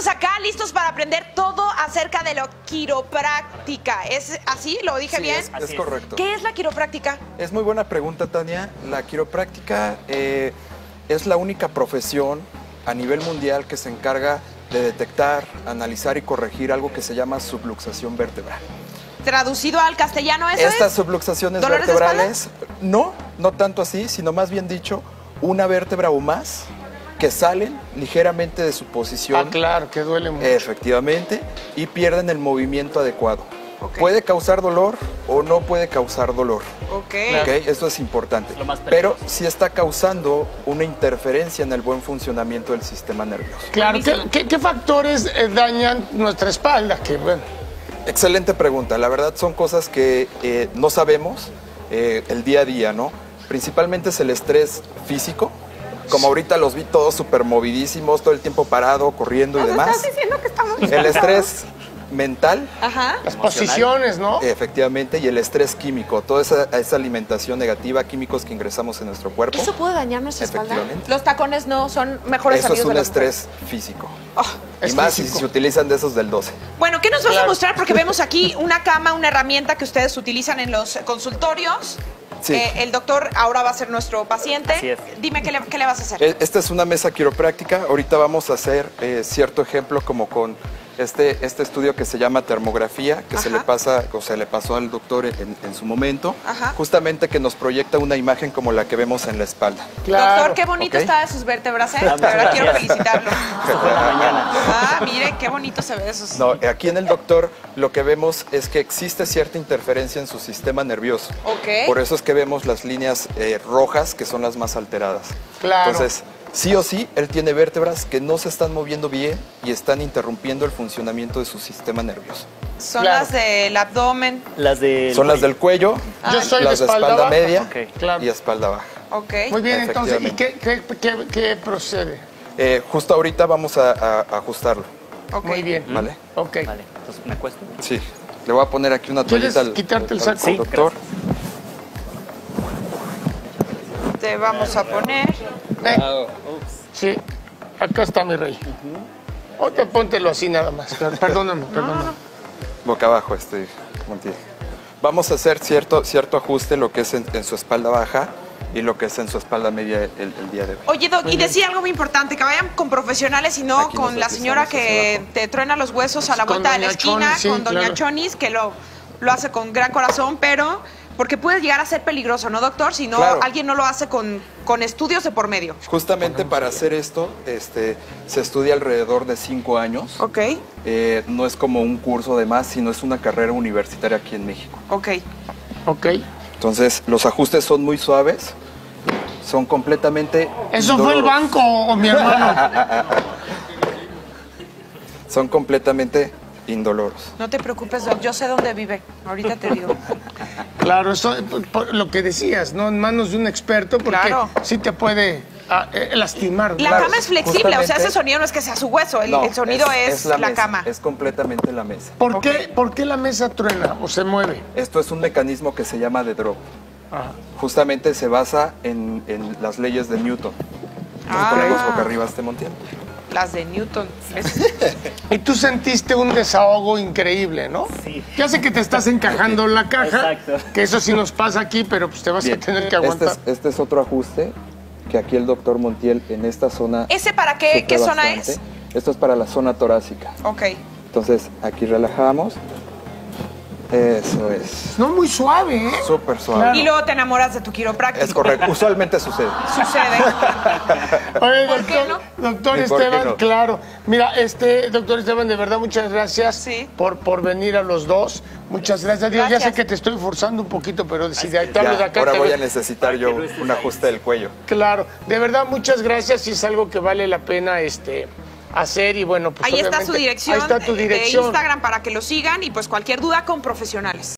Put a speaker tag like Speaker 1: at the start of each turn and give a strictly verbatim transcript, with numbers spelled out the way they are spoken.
Speaker 1: estamos acá listos para aprender todo acerca de la quiropráctica. ¿Es así? ¿Lo dije
Speaker 2: sí,
Speaker 1: bien?
Speaker 2: Es, es correcto.
Speaker 1: ¿Qué es la quiropráctica?
Speaker 2: Es muy buena pregunta, Tania. La quiropráctica eh, es la única profesión a nivel mundial que se encarga de detectar, analizar y corregir algo que se llama subluxación vertebral.
Speaker 1: Traducido al castellano, ¿eso
Speaker 2: Estas
Speaker 1: es?
Speaker 2: subluxaciones
Speaker 1: ¿Dolores de
Speaker 2: vertebrales, no, no tanto así, sino más bien dicho, una vértebra o más que salen ligeramente de su posición.
Speaker 3: Ah, claro, que duele mucho.
Speaker 2: Efectivamente, y pierden el movimiento adecuado.
Speaker 1: Okay.
Speaker 2: Puede causar dolor o no puede causar dolor.
Speaker 1: Ok.
Speaker 2: Okay, eso es importante.
Speaker 4: Lo más
Speaker 2: Pero sí está causando una interferencia en el buen funcionamiento del sistema nervioso.
Speaker 3: Claro, ¿qué, qué, qué factores eh, dañan nuestra espalda? Que, bueno.
Speaker 2: Excelente pregunta. La verdad son cosas que eh, no sabemos eh, el día a día, ¿no? Principalmente es el estrés físico. Como ahorita los vi todos súper movidísimos, todo el tiempo parado, corriendo y demás.
Speaker 1: ¿Estás diciendo que estamos
Speaker 2: El estrés mental,
Speaker 1: Ajá.
Speaker 3: Las posiciones, ¿no?
Speaker 2: efectivamente, y el estrés químico, toda esa, esa alimentación negativa, químicos que ingresamos en nuestro cuerpo.
Speaker 1: ¿Eso puede dañar nuestra espalda?
Speaker 2: Efectivamente.
Speaker 1: Los tacones no son mejores
Speaker 2: Eso es
Speaker 1: amigos
Speaker 2: un
Speaker 1: de las
Speaker 2: estrés físico.
Speaker 1: Oh.
Speaker 2: Y
Speaker 3: Es
Speaker 2: más
Speaker 3: físico.
Speaker 2: si se utilizan de esos del doce.
Speaker 1: Bueno, ¿qué nos vas
Speaker 3: Claro.
Speaker 1: a mostrar? Porque vemos aquí una cama, una herramienta que ustedes utilizan en los consultorios.
Speaker 2: Sí.
Speaker 1: Eh, el doctor ahora va a ser nuestro paciente.
Speaker 4: Así es.
Speaker 1: Dime, ¿qué le, qué le vas a hacer?
Speaker 2: E- Esta es una mesa quiropráctica. Ahorita vamos a hacer eh, cierto ejemplo como con este, este estudio que se llama termografía, que se
Speaker 1: Ajá.
Speaker 2: le pasa, o se le pasó al doctor en, en su momento,
Speaker 1: Ajá.
Speaker 2: justamente que nos proyecta una imagen como la que vemos en la espalda.
Speaker 3: Claro.
Speaker 1: Doctor, qué bonito
Speaker 2: Ok.
Speaker 1: está de sus vértebras, ¿eh? De
Speaker 4: Muchas
Speaker 1: verdad quiero
Speaker 4: gracias.
Speaker 1: felicitarlo.
Speaker 4: Esto fue en la mañana.
Speaker 1: Ah, mire, qué bonito se ve eso.
Speaker 2: No, aquí en el doctor lo que vemos es que existe cierta interferencia en su sistema nervioso.
Speaker 1: Ok.
Speaker 2: Por eso es que vemos las líneas eh, rojas, que son las más alteradas.
Speaker 3: Claro.
Speaker 2: Entonces, sí o sí, él tiene vértebras que no se están moviendo bien y están interrumpiendo el funcionamiento de su sistema nervioso.
Speaker 1: Son
Speaker 3: Claro.
Speaker 1: las del abdomen.
Speaker 4: Las de...
Speaker 2: Son las del cuello,
Speaker 3: Yo soy
Speaker 2: las
Speaker 3: de
Speaker 2: de
Speaker 3: espalda,
Speaker 2: espalda
Speaker 3: baja.
Speaker 2: media
Speaker 4: Ok.
Speaker 3: Claro.
Speaker 2: y espalda baja.
Speaker 1: Ok.
Speaker 3: Muy bien, entonces, ¿y qué,
Speaker 2: Efectivamente.
Speaker 3: qué, qué, qué- qué procede?
Speaker 2: Eh, justo ahorita vamos a, a- a ajustarlo,
Speaker 1: Ok.
Speaker 3: Muy bien.
Speaker 2: ¿vale?
Speaker 3: Ok.
Speaker 4: Vale, entonces me acuesto.
Speaker 2: Sí. Le voy a poner aquí una
Speaker 3: ¿Quieres
Speaker 2: toallita al,
Speaker 3: quitarte el
Speaker 2: al-
Speaker 3: saco?
Speaker 2: al
Speaker 4: Sí,
Speaker 2: doctor.
Speaker 1: Te vamos a poner.
Speaker 3: Eh, sí, acá está mi rey. O te póntelo así nada más. Perdóname, perdóname.
Speaker 2: Boca abajo, este, Montiel. Vamos a hacer cierto, cierto ajuste, lo que es en, en su espalda baja y lo que es en su espalda media el, el día de hoy.
Speaker 1: Oye, Doc, y decía algo muy importante, que vayan con profesionales y no
Speaker 2: Aquí
Speaker 1: con la
Speaker 2: nosotros
Speaker 1: señora
Speaker 2: estamos
Speaker 1: que
Speaker 2: hacia abajo.
Speaker 1: te truena los huesos a la
Speaker 3: Con
Speaker 1: vuelta de la
Speaker 3: doña
Speaker 1: esquina,
Speaker 3: Chonis, sí,
Speaker 1: con doña
Speaker 3: claro.
Speaker 1: Chonis, que lo, lo hace con gran corazón, pero porque puede llegar a ser peligroso, ¿no, doctor? Si no,
Speaker 2: Claro.
Speaker 1: alguien no lo hace con, con estudios de por medio.
Speaker 2: Justamente para hacer esto, este, se estudia alrededor de cinco años.
Speaker 1: Ok,
Speaker 2: Eh, no es como un curso de más, sino es una carrera universitaria aquí en México.
Speaker 1: ok.
Speaker 3: Ok.
Speaker 2: Entonces, los ajustes son muy suaves, son completamente
Speaker 3: ¿Eso fue el
Speaker 2: indoloros.
Speaker 3: banco o mi hermano?
Speaker 2: Son completamente indoloros.
Speaker 1: No te preocupes, Doc, yo sé dónde vive. Ahorita te digo.
Speaker 3: Claro, eso, por- por lo que decías, ¿no? En manos de un experto, porque
Speaker 1: Claro.
Speaker 3: sí te puede ah, eh, lastimar.
Speaker 1: La
Speaker 2: Claro,
Speaker 1: cama es flexible, o sea,
Speaker 2: justamente-
Speaker 1: ese sonido no es que sea su hueso, el,
Speaker 2: No,
Speaker 1: el sonido es, la,
Speaker 2: mesa,
Speaker 1: cama.
Speaker 2: Es completamente la mesa.
Speaker 3: ¿Por, qué, ¿Por qué la mesa truena o se mueve?
Speaker 2: Esto es un mecanismo que se llama de drop.
Speaker 3: Ajá.
Speaker 2: Justamente se basa en, en las leyes de Newton. Nos
Speaker 1: Ah.
Speaker 2: ponemos boca arriba a este Montiel.
Speaker 1: Las de Newton. Es-
Speaker 3: Y tú sentiste un desahogo increíble, ¿no?
Speaker 4: Sí.
Speaker 3: Ya sé que te estás encajando en la caja,
Speaker 4: Exacto.
Speaker 3: que eso sí nos pasa aquí, pero pues te vas
Speaker 2: Bien.
Speaker 3: a tener que
Speaker 2: Este
Speaker 3: aguantar.
Speaker 2: es, este es otro ajuste que aquí el doctor Montiel en esta zona.
Speaker 1: ¿Ese para qué,
Speaker 2: sufre
Speaker 1: qué zona
Speaker 2: bastante.
Speaker 1: es?
Speaker 2: Esto es para la zona torácica.
Speaker 1: Ok.
Speaker 2: Entonces aquí relajamos. Eso es.
Speaker 3: No muy suave, ¿eh?
Speaker 2: Súper suave.
Speaker 3: Claro.
Speaker 1: Y luego te enamoras de tu quiropráctico.
Speaker 2: Es correcto. Usualmente sucede.
Speaker 1: Sucede.
Speaker 3: Oye,
Speaker 1: ¿Por qué
Speaker 3: doctor, doctor
Speaker 2: ¿Y por qué
Speaker 3: Esteban,
Speaker 2: no?
Speaker 3: claro. Mira, este, doctor Esteban, de verdad, muchas gracias
Speaker 1: Sí.
Speaker 3: por, por venir a los dos. Muchas gracias. Dios, ya sé
Speaker 1: Gracias.
Speaker 3: que te estoy forzando un poquito, pero si de, te hablo de
Speaker 2: Ya,
Speaker 3: acá.
Speaker 2: ahora
Speaker 3: te
Speaker 2: voy
Speaker 3: ve-
Speaker 2: a necesitar yo un ajuste del cuello.
Speaker 3: Claro, de verdad, muchas gracias. Y es algo que vale la pena este, hacer. Y bueno, pues
Speaker 1: Ahí está
Speaker 3: obviamente,
Speaker 1: su dirección,
Speaker 3: Ahí está tu
Speaker 1: de
Speaker 3: dirección.
Speaker 1: Instagram para que lo sigan y pues cualquier duda con profesionales.